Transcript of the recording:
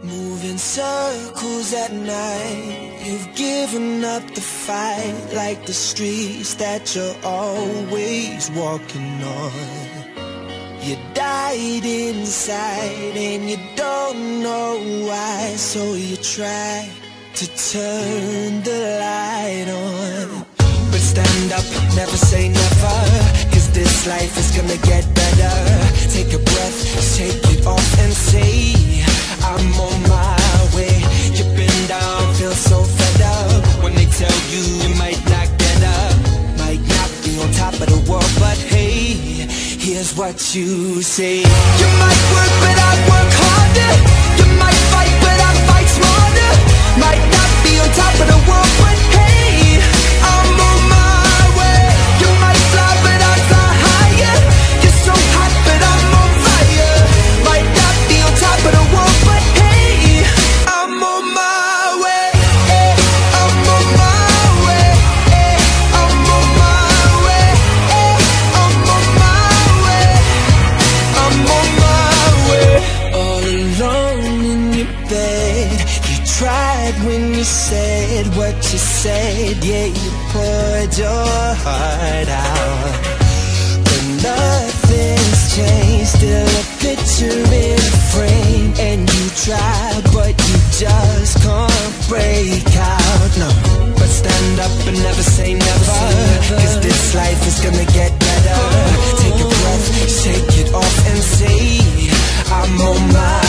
Moving circles at night, you've given up the fight, like the streets that you're always walking on. You died inside and you don't know why, so you try to turn the light on. But stand up, never say never, cause this life is gonna get better. Take a breath, shake it off and say, I'm on my way. You've been down, feel so fed up. When they tell you you might not get up, might not be on top of the world, but hey, here's what you say. You might work, but I work harder. You might fight, but I fight smarter. Might not be on top of the world, but hey, I'm on my way. You might fly, but I fly higher. You're so hot, but I'm on fire. Might not be on top of the world, but hey, I'm on my way. I'm on my way. I'm on my way. I'm on my way. I'm on my way. All alone in your bed, you tried when you said what you said. Yeah, you poured your heart out, but nothing's changed. Still a picture in a frame, and you try, but you just can't break out. No, but stand up and never say never, cause this life is gonna get better. Take a breath, shake it off and say, I'm on my